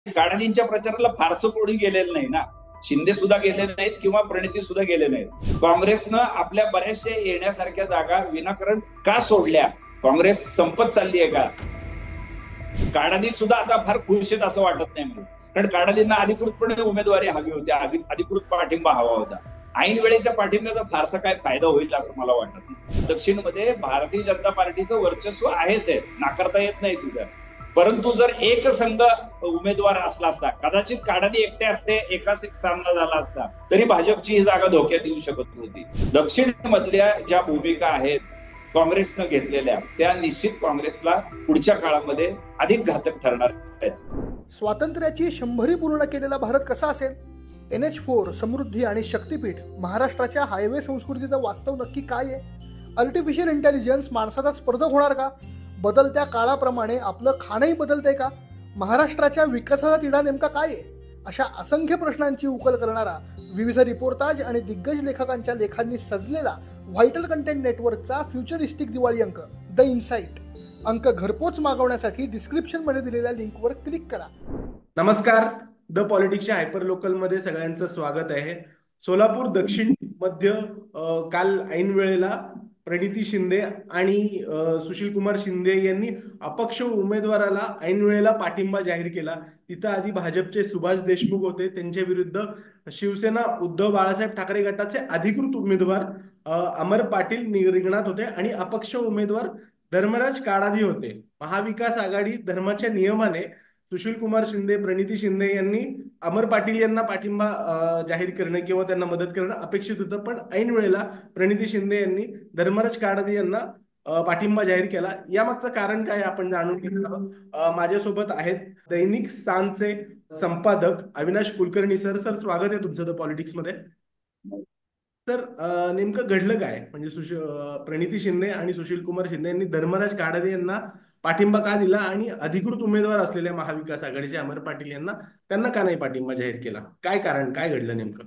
काडादींच्या प्रचाराला फारसं कोणी गेलेलं नाही ना. शिंदे सुद्धा गेले नाहीत किंवा प्रणिती सुद्धा गेले नाहीत. काँग्रेसनं आपल्या बऱ्याचशा येण्यासारख्या जागा विनाकारण का सोडल्या? काँग्रेस संपत चालली आहे का? काडादी सुद्धा आता फार खुश आहेत असं वाटत नाही मला. कारण काडादींना अधिकृतपणे उमेदवारी हवी होती, अधिकृत पाठिंबा हवा होता. ऐन वेळेच्या पाठिंब्याचा फारसा काय फायदा होईल असं मला वाटत नाही. दक्षिणमध्ये भारतीय जनता पार्टीचं वर्चस्व आहेच आहे, नाकारता येत नाही तिथं. परंतु जर एक संघ उमेदवार असला असता, कदाचित काडादी एकटे असते, एकाच एक सामना झाला असता, तरी भाजपची ही जागा धोक्यात येऊ शकत होती. दक्षिण मधल्या ज्या भूमिका आहेत काँग्रेसनं घेतलेल्या, त्या निश्चित काँग्रेसला पुढच्या काळामध्ये अधिक घातक ठरणार आहेत. स्वातंत्र्याची 100री पूर्ण केलेला भारत कसा असेल? NH4, समृद्धी आणि शक्तीपीठ, महाराष्ट्राच्या हायवे संस्कृतीचं वास्तव नक्की काय आहे? आर्टिफिशियल इंटेलिजन्स माणसाचा स्पर्धक होणार का? बदलत्या काळाप्रमाणे आपलं खाणंही बदलतंय का? महाराष्ट्राच्या विकासाचा तिढा नेमका काय आहे? अशा असंख्य प्रश्नांची उकल करणारा, विविध रिपोर्टाज आणि दिग्गज लेखकांच्या लेखांनी सजलेला व्हायटल कंटेंट नेटवर्कचा फ्युचरिस्टिक दिवाळी अंक द इनसाइट. अंक घरपोच मागवण्यासाठी डिस्क्रिप्शन मध्ये दिलेल्या लिंकवर क्लिक करा. नमस्कार, द पॉलिटिक्सच्या हायपर लोकल मध्ये सगळ्यांचं स्वागत आहे. सोलापूर दक्षिण मध्य काल ऐन वेळेला प्रणिती शिंदे आणि सुशील कुमार शिंदे यांनी अपक्ष उमेदवाराला ऐन वेळेला पाठिंबा जाहीर केला. तिथं आधी भाजपचे सुभाष देशमुख होते, त्यांच्या विरुद्ध शिवसेना उद्धव बाळासाहेब ठाकरे गटाचे अधिकृत उमेदवार अमर पाटील रिंगणात होते आणि अपक्ष उमेदवार धर्मराज काडादी होते. महाविकास आघाडी धर्माच्या नियमाने सुशील कुमार शिंदे, प्रणिती शिंदे यांनी अमर पाटील यांना पाठिंबा जाहीर करणं किंवा त्यांना मदत करणं अपेक्षित होतं, पण ऐन वेळेला प्रणिती शिंदे यांनी धर्मराज काडादी यांना पाठिंबा जाहीर केला. यामागचं कारण काय आपण जाणून घेणार आहोत. माझ्यासोबत आहेत दैनिक स्थानचे संपादक अविनाश कुलकर्णी सर. सर, स्वागत आहे तुमचं द पॉलिटिक्स मध्ये. तर नेमकं घडलं काय, म्हणजे प्रणिती शिंदे आणि सुशील कुमार शिंदे यांनी धर्मराज काडादी यांना पाठिंबा का दिला आणि अधिकृत उमेदवार असलेल्या महाविकास आघाडीचे अमर पाटील यांना त्यांना का नाही पाठिंबा जाहीर केला? काय कारण, काय घडलं नेमकं?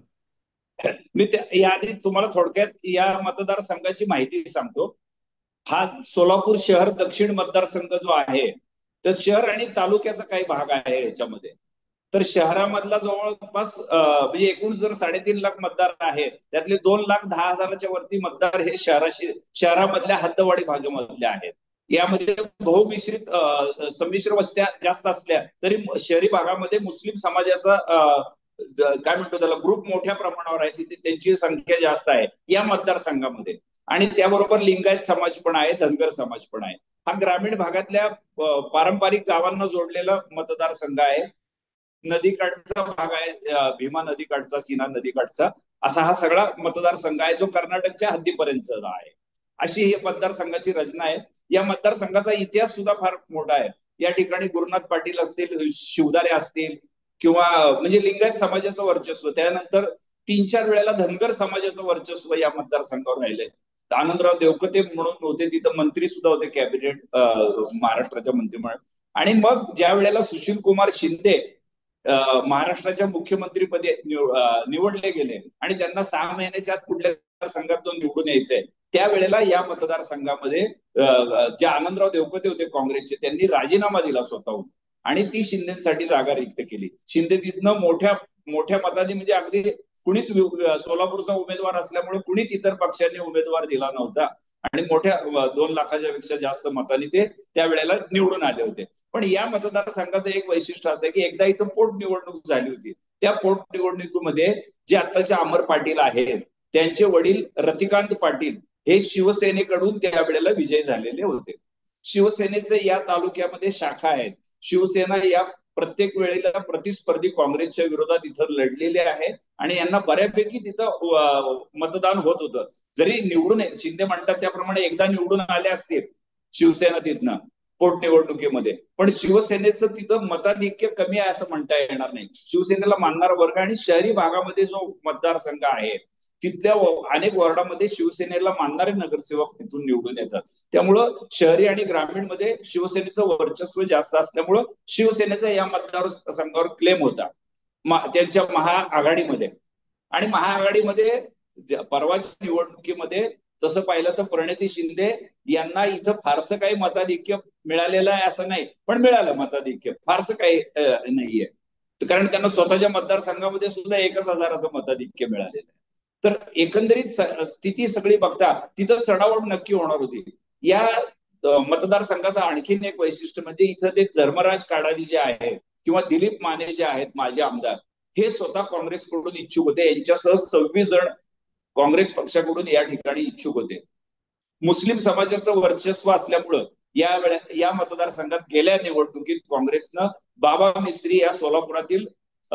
मी याआधी तुम्हाला थोडक्यात या मतदारसंघाची माहिती सांगतो. हा सोलापूर शहर दक्षिण मतदारसंघ जो आहे, तर शहर आणि तालुक्याचा काही भाग आहे याच्यामध्ये. तर शहरामधला जवळपास म्हणजे एकूण जर 3.5 लाख मतदार आहेत, त्यातले 2,10,000च्या वरती मतदार हे शहरामधल्या हद्दवाडी भागामधले आहेत. यामध्ये बहुमिश्रित संमिश्र वस्त्या जास्त असल्या तरी शहरी भागामध्ये मुस्लिम समाजाचा काय म्हणतो त्याला ग्रुप मोठ्या प्रमाणावर आहे, तिथे त्यांची संख्या जास्त आहे या मतदारसंघामध्ये. आणि त्याबरोबर लिंगायत समाज पण आहे, धनगर समाज पण आहे. हा ग्रामीण भागातल्या पारंपरिक गावांना जोडलेला मतदारसंघ आहे. नदीकाठचा भाग आहे, भीमा नदीकाठचा, सीना नदीकाठचा, असा हा सगळा मतदारसंघ आहे जो कर्नाटकच्या हद्दीपर्यंतचा आहे. अशी ही मतदारसंघाची रचना आहे. या मतदारसंघाचा इतिहास सुद्धा फार मोठा आहे. या ठिकाणी गुरुनाथ पाटील असतील, शिवदारे असतील, किंवा म्हणजे लिंगायत समाजाचं वर्चस्व, त्यानंतर 3-4 वेळेला धनगर समाजाचं वर्चस्व या मतदारसंघावर राहिलंय. आनंदराव देवकते म्हणून होते, तिथं मंत्री सुद्धा होते, कॅबिनेट महाराष्ट्राच्या मंत्रिमंडळ. आणि मग ज्या वेळेला सुशील कुमार शिंदे महाराष्ट्राच्या मुख्यमंत्रीपदी निवडले गेले आणि त्यांना 6 महिन्याच्या आत कुठल्या संघातून निवडून यायचंय, त्यावेळेला या मतदारसंघामध्ये जे आनंदराव देवकते होते काँग्रेसचे, त्यांनी राजीनामा दिला स्वतःहून आणि ती शिंदेसाठी जागा रिक्त केली. शिंदे तिथनं मोठ्या मताने, म्हणजे अगदी कुणीच सोलापूरचा उमेदवार असल्यामुळे कुणीच इतर पक्षांनी उमेदवार दिला नव्हता आणि मोठ्या 2 लाखाच्या पेक्षा जास्त मतांनी ते त्यावेळेला निवडून आले होते. पण या मतदारसंघाचं एक वैशिष्ट्य असं आहे की एकदा इथं पोटनिवडणूक झाली होती. त्या पोटनिवडणुकीमध्ये जे आत्ताचे अमर पाटील आहेत, त्यांचे वडील रतिकांत पाटील हे शिवसेनेकडून त्यावेळेला विजयी झालेले होते. शिवसेनेचे या तालुक्यामध्ये शाखा आहेत. शिवसेना या प्रत्येक वेळेला प्रतिस्पर्धी काँग्रेसच्या विरोधात इथं लढलेले आहे आणि यांना बऱ्यापैकी तिथं मतदान होत होतं. जरी निवडून, शिंदे म्हणतात त्याप्रमाणे एकदा निवडून आले असतील शिवसेना तिथनं पोटनिवडणुकीमध्ये, पण शिवसेनेचं तिथं मताधिक्य कमी आहे असं म्हणता येणार नाही. शिवसेनेला मानणारा वर्ग आणि शहरी भागामध्ये जो मतदारसंघ आहे तिथल्या अनेक वॉर्डामध्ये शिवसेनेला मानणारे नगरसेवक तिथून निवडून येतात. त्यामुळं शहरी आणि ग्रामीण मध्ये शिवसेनेचं वर्चस्व जास्त असल्यामुळं शिवसेनेचा या मतदारसंघावर क्लेम होता त्यांच्या महाआघाडीमध्ये. आणि महाआघाडीमध्ये परवाच्या निवडणुकीमध्ये तसं पाहिलं तर प्रणिती शिंदे यांना इथं फारसं काही मताधिक्य मिळालेलं आहे असं नाही, पण मिळालं मताधिक्य, फारसं काही नाहीये. कारण त्यांना स्वतःच्या मतदारसंघामध्ये सुद्धा 1,000चं मताधिक्य मिळालेलं आहे. तर एकंदरीत स्थिती सगळी बघता तिथं चढाओढ नक्की होणार होती. या मतदारसंघाचं आणखीन एक वैशिष्ट्य म्हणजे इथं ते धर्मराज काडादी जे आहे किंवा दिलीप माने जे आहेत माजी आमदार, हे स्वतः काँग्रेसकडून इच्छुक होते. यांच्यासह 26 जण काँग्रेस पक्षाकडून या ठिकाणी इच्छुक होते. मुस्लिम समाजाचं वर्चस्व असल्यामुळं या मतदारसंघात गेल्या निवडणुकीत काँग्रेसनं बाबा मिस्त्री या सोलापुरातील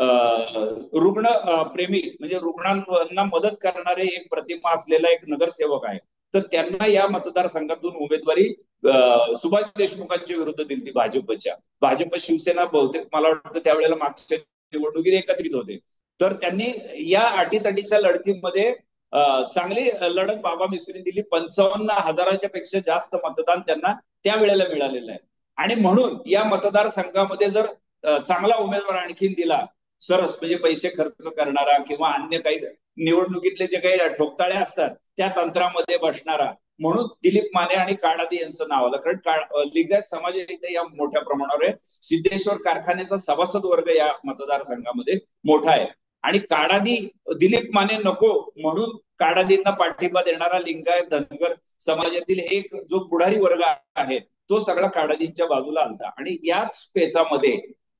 रुग्ण प्रेमी म्हणजे रुग्णांना मदत करणारे एक प्रतिमा असलेला एक नगरसेवक आहे, तर त्यांना या मतदारसंघातून उमेदवारी सुभाष देशमुखांच्या विरुद्ध दिली भाजपच्या. भाजप शिवसेना बहुतेक मला वाटतं त्यावेळेला मागच्या निवडणुकीत एकत्रित होते. तर त्यांनी या अटीतटीच्या लढतीमध्ये चांगली लढत बाबा मिस्त्रीने दिली. 55,000च्या पेक्षा जास्त मतदान त्यांना त्यावेळेला मिळालेलं आहे. आणि म्हणून या मतदारसंघामध्ये जर चांगला उमेदवार आणखीन दिला, सरस म्हणजे पैसे खर्च करणारा किंवा अन्य काही निवडणुकीतले जे काही ठोकताळे असतात त्या तंत्रामध्ये बसणारा, म्हणून दिलीप माने आणि काडादी यांचं नाव आलं. कारण लिंगायत समाज इथे या मोठ्या प्रमाणावर आहे. सिद्धेश्वर कारखान्याचा सभासद वर्ग या मतदारसंघामध्ये मोठा आहे. आणि काडादी दिलीप माने नको म्हणून काडादींना पाठिंबा देणारा लिंगायत धनगर समाजातील एक जो पुढारी वर्ग आहे तो सगळा काडादींच्या बाजूला आलता. आणि याच पेचामध्ये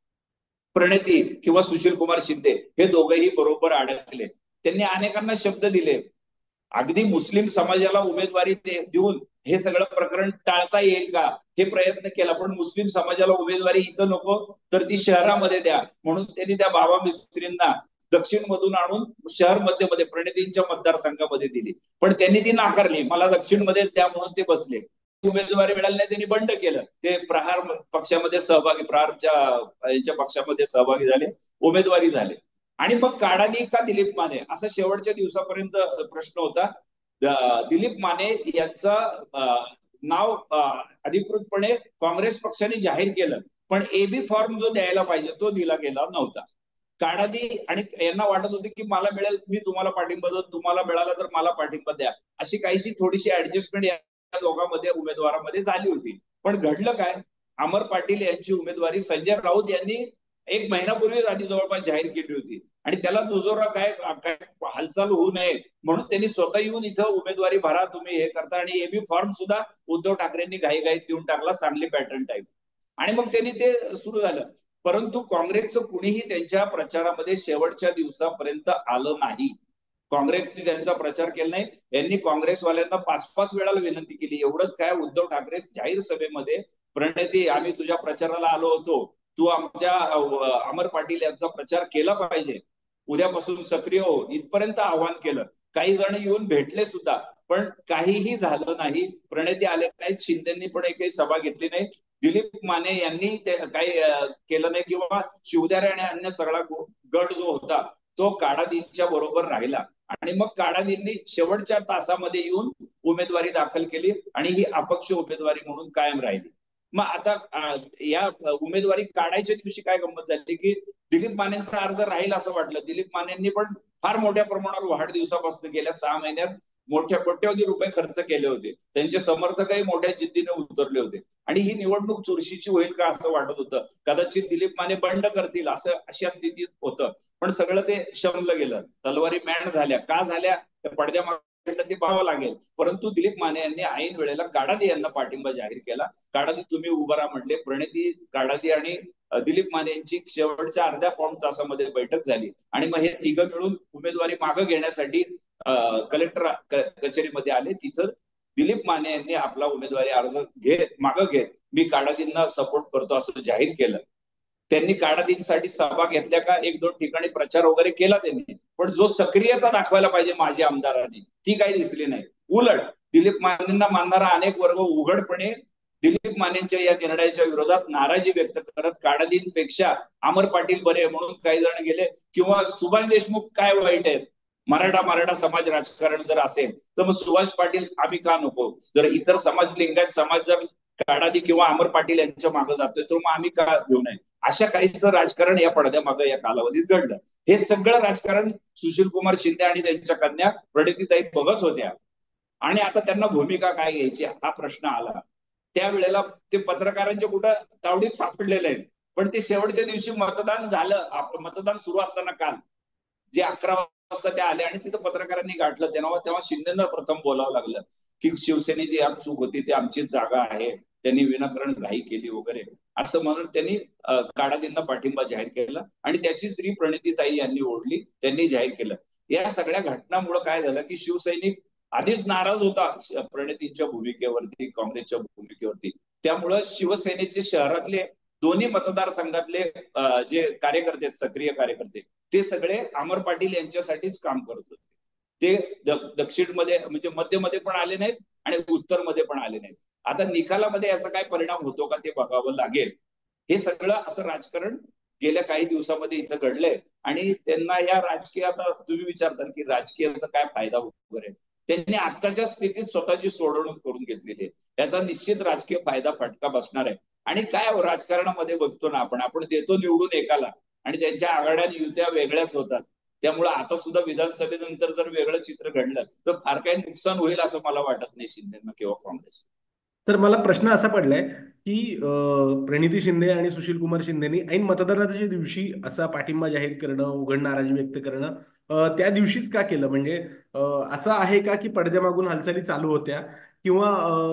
प्रणिती किंवा सुशील कुमार शिंदे हे दोघेही बरोबर अडकले. त्यांनी अनेकांना शब्द दिले, अगदी मुस्लिम समाजाला उमेदवारी देऊन हे सगळं प्रकरण टाळता येईल का हे प्रयत्न केला, पण मुस्लिम समाजाला उमेदवारी इथं नको तर ती शहरामध्ये द्या म्हणून त्यांनी त्या बाबा मिस्त्रींना दक्षिण मधून आणून शहर मध्ये प्रणितींच्या मतदारसंघामध्ये दिली. पण त्यांनी ती नाकारली, मला दक्षिण मध्येच द्या म्हणून ते बसले. उमेदवारी मिळाली नाही, त्यांनी बंड केलं. ते प्रहार पक्षामध्ये सहभागी, प्रहारच्या यांच्या पक्षामध्ये सहभागी झाले, उमेदवारी झाले. आणि मग काडादी का दिलीप माने असा शेवटच्या दिवसापर्यंत प्रश्न होता. दिलीप माने यांचं नाव अधिकृतपणे काँग्रेस पक्षाने जाहीर केलं, पण एबी फॉर्म जो द्यायला पाहिजे तो दिला गेला नव्हता. काडादी आणि यांना वाटत होते की मला मिळेल, मी तुम्हाला पाठिंबा देतो, तुम्हाला मिळाला तर मला पाठिंबा द्या, अशी काहीशी थोडीशी ऍडजस्टमेंट या दोघांमध्ये उमेदवारामध्ये झाली होती. पण घडलं काय, अमर पाटील यांची उमेदवारी संजय राऊत यांनी 1 महिन्यापूर्वीच आधी जवळपास जाहीर केली होती. आणि त्याला दुजोरा काय हालचाल होऊ नये म्हणून त्यांनी स्वतः येऊन इथं उमेदवारी भरा तुम्ही हे करता. आणि एबी फॉर्म सुद्धा उद्धव ठाकरेंनी घाईघाईत देऊन टाकला, सांगली पॅटर्न टाईप. आणि मग त्यांनी ते सुरू झालं. परंतु काँग्रेसचं कुणीही त्यांच्या प्रचारामध्ये शेवटच्या दिवसापर्यंत आलं नाही. काँग्रेसने त्यांचा प्रचार केला नाही. यांनी काँग्रेसवाल्यांना 5-5 वेळाला विनंती केली. एवढंच काय, उद्धव ठाकरे जाहीर सभेमध्ये प्रणिती आम्ही तुझ्या प्रचाराला आलो होतो, तू आमच्या अमर पाटील यांचा प्रचार केला पाहिजे, उद्यापासून सक्रिय हो, इथपर्यंत आव्हान केलं. काही जण येऊन भेटले सुद्धा, पण काहीही झालं नाही. प्रणिती आले नाहीत, शिंदेंनी पण एकही सभा घेतली नाही, दिलीप माने यांनी ते काही केलं नाही, किंवा शिवदारे आणि अन्य सगळा गट जो होता तो काडादींच्या बरोबर राहिला. आणि मग काडादींनी शेवटच्या तासामध्ये येऊन उमेदवारी दाखल केली आणि ही अपक्ष उमेदवारी म्हणून कायम राहिली. मग आता या उमेदवारी काढायच्या दिवशी काय गंमत झाली की दिलीप मानेंचा अर्ज राहील असं वाटलं. दिलीप मानेंनी पण फार मोठ्या प्रमाणावर वाढदिवसापासून गेल्या 6 महिन्यात मोठ्या कोट्यवधी रुपये खर्च केले होते. त्यांचे समर्थकही मोठ्या जिद्दीने उतरले होते. आणि ही निवडणूक चुरशीची होईल का असं वाटत होतं. कदाचित दिलीप माने बंड करतील असं अशा स्थितीत होतं. पण सगळं ते शमलं गेलं. तलवारी मॅन झाल्या का झाल्या त्या पडद्यामागे ते पाहावं लागेल. परंतु दिलीप माने यांनी ऐन वेळेला काडादी यांना पाठिंबा जाहीर केला. काडादी तुम्ही उभा राहा म्हटले. प्रणिती, काडादी आणि दिलीप माने यांची शेवटच्या अर्ध्या पाऊण तासामध्ये बैठक झाली. आणि मग हे तिघं मिळून उमेदवारी मागं घेण्यासाठी कलेक्टर कचेरीमध्ये आले. तिथं दिलीप माने यांनी आपला उमेदवारी अर्ज मागं घेत मी काडादींना सपोर्ट करतो असं जाहीर केलं. त्यांनी काडादींसाठी सभा घेतल्या का, 1-2 ठिकाणी प्रचार वगैरे केला त्यांनी, पण जो सक्रियता दाखवायला पाहिजे माझ्या आमदारांनी ती काही दिसली नाही. उलट दिलीप मानेंना मानणारा अनेक वर्ग उघडपणे दिलीप मानेंच्या या निर्णयाच्या विरोधात नाराजी व्यक्त करत काडादींपेक्षा अमर पाटील बरे म्हणून काही जण गेले, किंवा सुभाष देशमुख काय वाईट आहेत, मराठा समाज राजकारण जर असेल तर मग सुभाष पाटील आम्ही का नको, जर इतर समाज, लिंगायत समाज जर काडादी किंवा अमर पाटील यांच्या मागे जातोय तर मग आम्ही का घेऊ नये, अशा काहीच राजकारण या पडद्यामागे या कालावधीत घडलं. हे सगळं राजकारण सुशील कुमार शिंदे आणि त्यांच्या कन्या प्रणितीताई बघत होत्या. आणि आता त्यांना भूमिका काय घ्यायची हा प्रश्न आला. त्यावेळेला ते पत्रकारांच्या कुठं तावडीत सापडलेले आहेत. पण ते शेवटच्या दिवशी मतदान झालं. मतदान सुरू असताना काल जे 11 वाजता ते आले आणि तिथं पत्रकारांनी गाठलं, तेव्हा शिंदेना प्रथम बोलावं लागलं की शिवसेनेची यात चूक होती, ती आमचीच जागा आहे, त्यांनी विनाकारण घाई केली वगैरे असं म्हणून त्यांनी काळादींना पाठिंबा जाहीर केला आणि त्याची स्त्री प्रणितीताई यांनी ओढली, त्यांनी जाहीर केलं. या सगळ्या घटनांमुळे काय झालं की शिवसैनिक आधीच नाराज होता प्रणितींच्या भूमिकेवरती, काँग्रेसच्या भूमिकेवरती. त्यामुळं शिवसेनेचे शहरातले दोन्ही मतदारसंघातले जे कार्यकर्ते, सक्रिय कार्यकर्ते, ते सगळे अमर पाटील यांच्यासाठीच काम करत होते. ते दक्षिणमध्ये म्हणजे मध्यमध्ये पण आले नाहीत आणि उत्तरमध्ये पण आले नाहीत. आता निकालामध्ये याचा काय परिणाम होतो का ते बघावं लागेल. हे सगळं असं राजकारण गेल्या काही दिवसामध्ये इथं घडलंय आणि त्यांना या राजकीय, आता तुम्ही विचारताल की राजकीयाचा काय फायदा वगैरे, त्यांनी आत्ताच्या स्थितीत स्वतःची सोडवणूक करून घेतलेली आहे. याचा निश्चित राजकीय फायदा फटका बसणार आहे. आणि काय राजकारणामध्ये बघतो ना आपण देतो निवडून एकाला आणि त्यांच्या आघाड्या युत्या वेगळ्याच होतात. त्यामुळे आता सुद्धा विधानसभेनंतर जर वेगळं चित्र घडलं तर फार काही नुकसान होईल असं मला वाटत नाही शिंदेना किंवा काँग्रेस. तर मला प्रश्न असा पडलाय की प्रणिती शिंदे आणि सुशील कुमार शिंदेनी ऐन मतदानाच्या दिवशी असा पाठिंबा जाहीर करणं, उघड नाराजी व्यक्त करणं त्या दिवशीच का केलं? म्हणजे असं आहे का की पडद्यामागून हालचाली चालू होत्या, किंवा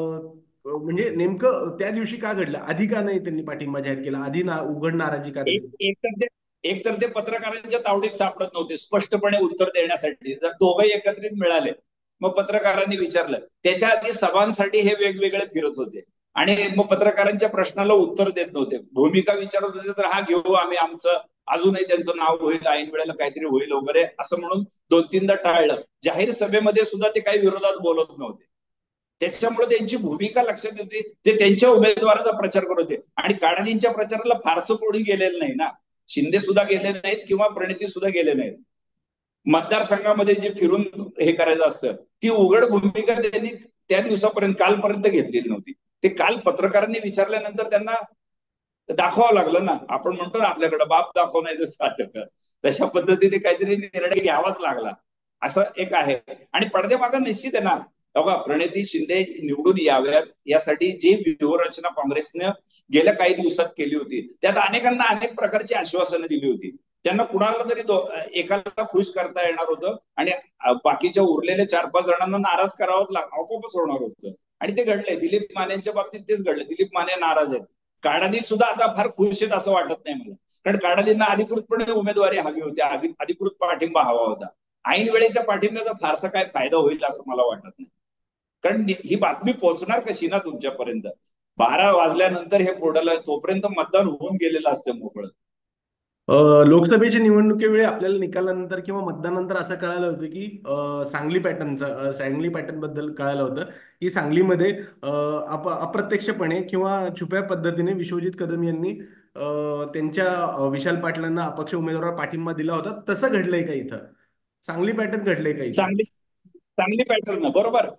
म्हणजे नेमकं त्या दिवशी का घडलं? आधी का नाही त्यांनी पाठिंबा जाहीर केला? आधी उघड नाराजी का एक दिली? एक तर ते पत्रकारांच्या तावडीत सापडत नव्हते स्पष्टपणे उत्तर देण्यासाठी. जर दोघंही एकत्रित मिळाले मग पत्रकारांनी विचारलं. त्याच्या आधी सभांसाठी हे वेगवेगळे फिरत होते आणि मग पत्रकारांच्या प्रश्नाला उत्तर देत नव्हते. भूमिका विचारत होते तर हा घेऊ आम्ही आमचं, अजूनही त्यांचं नाव होईल, ऐन वेळेला काहीतरी होईल वगैरे असं म्हणून 2-3दा टाळलं. जाहीर सभेमध्ये सुद्धा ते काही विरोधात बोलत नव्हते. त्याच्यामुळे त्यांची भूमिका लक्षात येते. ते त्यांच्या उमेदवाराचा प्रचार करत होते आणि काळाडींच्या प्रचाराला फारसं कोणी गेलेलं नाही ना. शिंदे सुद्धा गेले नाहीत किंवा प्रणिती सुद्धा गेले नाहीत. मतदारसंघामध्ये जे फिरून हे करायचं असतं ती उघड भूमिका त्यांनी त्या दिवसापर्यंत, कालपर्यंत घेतलेली नव्हती. ते काल पत्रकारांनी विचारल्यानंतर त्यांना दाखवावं लागलं ना. आपण म्हणतो ना आपल्याकडे बाप दाखव नाही तर साधक, तशा पद्धतीने काहीतरी निर्णय घ्यावाच लागला. असं एक आहे. आणि पडद्यामागं निश्चित आहे ना, बघा प्रणिती शिंदे निवडून याव्यात यासाठी जी व्यूहरचना काँग्रेसने गेल्या काही दिवसात केली होती त्यात अनेकांना अनेक प्रकारची आश्वासनं दिली होती. त्यांना कुणाला तरी एकाला खुश करता येणार होतं आणि बाकीच्या उरलेल्या 4-5 जणांना नाराज करावंच आपोआपच होणार होतं. आणि ते घडलंय. दिलीप मानेंच्या बाबतीत तेच घडलं. दिलीप माने नाराज आहेत. काळादी सुद्धा आता फार खुश आहेत असं वाटत नाही मला. कारण काळादींना अधिकृतपणे उमेदवारी हवी होती, अधिकृत पाठिंबा हवा होता. ऐन वेळेच्या पाठिंब्याचा फारसा काय फायदा होईल असं मला वाटत नाही. कारण ही बातमी पोहोचणार कशी ना तुमच्यापर्यंत? 12 वाजल्यानंतर हे पोर्टल आहे, तोपर्यंत मतदान होऊन गेलेलं असतं मोकळं. लोकसभेच्या निवडणुकीवेळी आपल्याला निकालानंतर किंवा मतदानानंतर असं कळालं होतं की सांगली पॅटर्न बद्दल कळालं होतं की सांगलीमध्ये अप्रत्यक्षपणे किंवा छुप्या पद्धतीने विश्वजित कदम यांनी त्यांच्या विशाल पाटलांना अपक्ष उमेदवाराला पाठिंबा दिला होता. तसं घडलंय का इथं? सांगली पॅटर्न घडलंय का इथं? सांगली पॅटर्न बरोबर.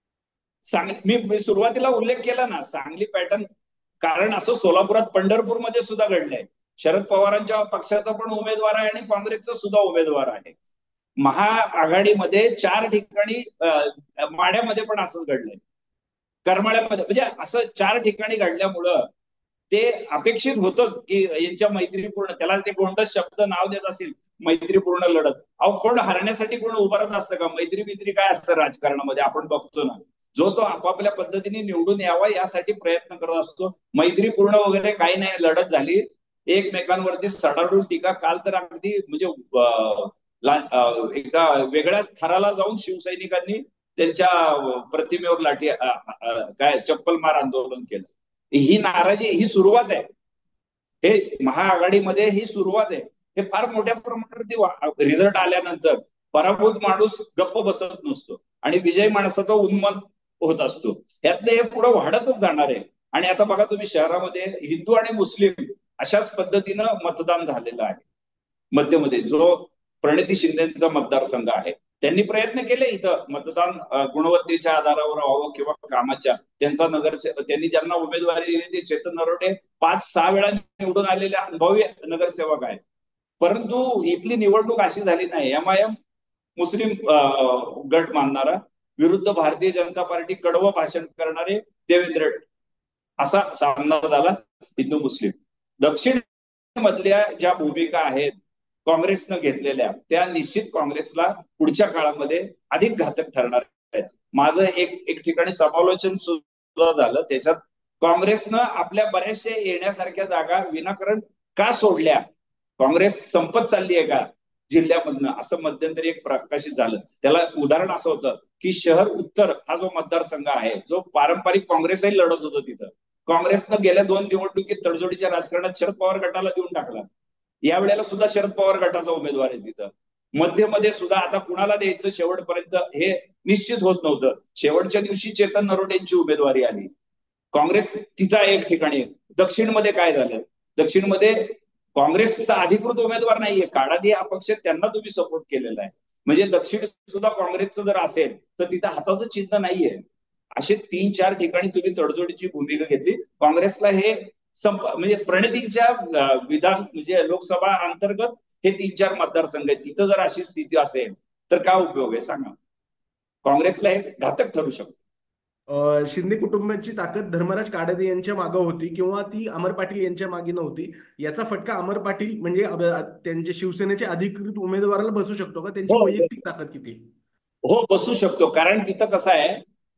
मी सुरुवातीला उल्लेख केला ना सांगली पॅटर्न. कारण असं सोलापुरात, पंढरपूरमध्ये सुद्धा घडलंय. शरद पवारांच्या पक्षाचा पण उमेदवार आहे आणि काँग्रेसचा सुद्धा उमेदवार आहे. महाआघाडीमध्ये 4 ठिकाणी, माढ्यामध्ये पण असंच घडलंय, करमाळ्यामध्ये, म्हणजे असं 4 ठिकाणी घडल्यामुळं ते अपेक्षित होतंच की यांच्या मैत्रीपूर्ण, त्याला ते कोणताच शब्द नाव देत असेल, मैत्रीपूर्ण लढत. अहो कोण हरण्यासाठी कोण उभारत असतं का? मैत्री काय असतं राजकारणामध्ये आपण बघतो ना. जो तो आपापल्या पद्धतीने निवडून यावा यासाठी प्रयत्न करत असतो. मैत्रीपूर्ण वगैरे काही नाही लढत झाली. एकमेकांवरती सडाडून टीका. काल तर अगदी म्हणजे एका वेगळ्या थराला जाऊन शिवसैनिकांनी त्यांच्या प्रतिमेवर लाठी काय चप्पल मार आंदोलन केलं. ही नाराजी, ही सुरुवात आहे. हे महाआघाडीमध्ये ही सुरुवात आहे. हे फार मोठ्या प्रमाणावरती रिझल्ट आल्यानंतर पराभूत माणूस गप्प बसत नसतो आणि विजय माणसाचा उन्मत होत असतो. यातलं हे पुढे वाढतच जाणार आहे. आणि आता बघा तुम्ही शहरामध्ये हिंदू आणि मुस्लिम अशाच पद्धतीनं मतदान झालेलं आहे. मध्यमध्ये जो प्रणिती शिंदेचा मतदारसंघ आहे, त्यांनी प्रयत्न केले इथं मतदान गुणवत्तेच्या आधारावर व्हावं किंवा कामाच्या. त्यांनी ज्यांना उमेदवारी दिली ते चेतन नरोटे 5-6 वेळा निवडून आलेले अनुभवी नगरसेवक आहेत. परंतु इथली निवडणूक अशी झाली नाही. MIM मुस्लिम गट मानणारा विरुद्ध भारतीय जनता पार्टी कडवं भाषण करणारे देवेंद्र, असा सामना झाला हिंदू मुस्लिम. दक्षिण मधल्या ज्या भूमिका आहेत काँग्रेसनं घेतलेल्या, त्या निश्चित काँग्रेसला पुढच्या काळामध्ये अधिक घातक ठरणार आहेत. माझं एक ठिकाणी समालोचन सुद्धा झालं, त्याच्यात काँग्रेसनं आपल्या बऱ्याचशा येण्यासारख्या जागा विनाकारण का सोडल्या, काँग्रेस संपत चालली आहे का जिल्ह्यामधनं, असं मध्यंतरी एक प्रकाशित झालं. त्याला उदाहरण असं होतं की शहर उत्तर हा जो मतदारसंघ आहे, जो पारंपरिक काँग्रेसही लढत होतं, तिथं काँग्रेसनं गेल्या 2 निवडणुकीत तडजोडीच्या राजकारणात शरद पवार गटाला देऊन टाकला. यावेळेला सुद्धा शरद पवार गटाचा उमेदवार आहे तिथं. मध्ये सुद्धा आता कुणाला द्यायचं शेवटपर्यंत हे निश्चित होत नव्हतं. शेवटच्या दिवशी चेतन नरोटेंची उमेदवारी आली. काँग्रेस तिचा एक ठिकाणी. दक्षिणमध्ये काय झालं, दक्षिणमध्ये काँग्रेसचा अधिकृत उमेदवार नाहीये, काळादी अपक्ष त्यांना तुम्ही सपोर्ट केलेला आहे. म्हणजे दक्षिण सुद्धा काँग्रेसचं जर असेल तर तिथं हाताचं चिन्ह नाहीये. असे 3-4 ठिकाणी तुम्ही तडजोडीची भूमिका घेतली. काँग्रेसला हे म्हणजे प्रणितींच्या विधान म्हणजे लोकसभा अंतर्गत हे 3-4 मतदारसंघ आहेत, तिथं जर अशी स्थिती असेल तर काय उपयोग आहे सांगा. काँग्रेसला हे घातक ठरू शकतं. शिंदे कुटुंबाची ताकद धर्मराज काडादे यांच्या मागे होती किंवा ती अमर पाटील यांच्या मागे नव्हती, याचा फटका अमर पाटील म्हणजे त्यांचे शिवसेनेचे अधिकृत उमेदवाराला बसू शकतो का? त्यांची हो वैयक्तिक ताकद किती? हो बसू शकतो. कारण तिथं कसं आहे,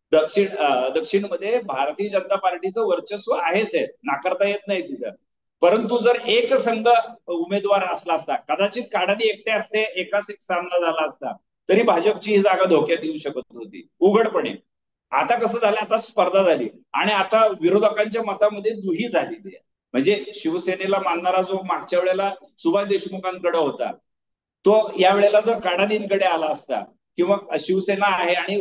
दक्षिणमध्ये भारतीय जनता पार्टीचं वर्चस्व आहेच आहे, नाकारता येत नाही तिथं. परंतु जर एक संघ उमेदवार असला असता, कदाचित काढादी एकटे असते, एकाच एक सामना झाला असता, तरी भाजपची ही जागा धोक्यात येऊ शकत होती उघडपणे. आता कसं झालं, आता स्पर्धा झाली आणि आता विरोधकांच्या मतामध्ये दुही झालेली आहे. म्हणजे शिवसेनेला मानणारा जो मागच्या वेळेला सुभाष देशमुखांकडे होता, तो यावेळेला जर काडादींकडे आला असता, किंवा शिवसेना आहे आणि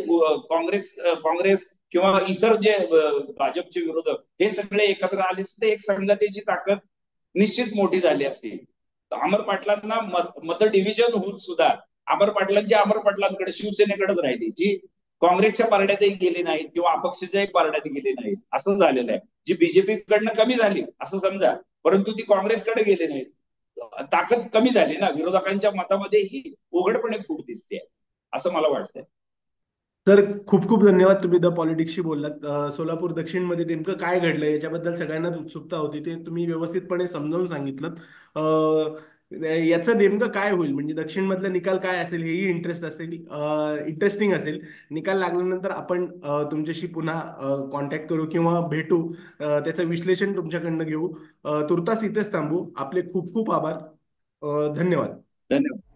काँग्रेस किंवा इतर जे भाजपचे विरोधक हे सगळे एकत्र आले असते, एक संघटनेची ताकद निश्चित मोठी झाली असती. अमर पाटलांना मत डिव्हिजन होऊन सुद्धा अमर पाटलांकडे शिवसेनेकडेच राहिली, जी काँग्रेसच्या पारड्यातही गेली नाहीत किंवा अपक्षाच्याही पारड्यात गेली नाहीत, असं झालेलं आहे. जी बीजेपी कडनं कमी झाली असं समजा, परंतु ती काँग्रेसकडे गेली नाहीत. ताकद कमी झाली ना, विरोधकांच्या मतामध्ये ही उघडपणे फूट दिसते, असं मला वाटतंय. तर खूप खूप धन्यवाद, तुम्ही द पॉलिटिक्सशी बोललात. सोलापूर दक्षिण मध्ये नेमकं काय घडलं याच्याबद्दल सगळ्यांनाच उत्सुकता होती, ते तुम्ही व्यवस्थितपणे समजावून सांगितलं. याचं नेमकं काय होईल, म्हणजे दक्षिण मधला निकाल काय असेल हेही इंटरेस्टिंग असेल. निकाल लागल्यानंतर आपण तुमच्याशी पुन्हा कॉन्टॅक्ट करू किंवा भेटू, त्याचं विश्लेषण तुमच्याकडनं घेऊ. तुर्तास इथेच थांबू. आपले खूप खूप आभार. धन्यवाद. धन्यवाद.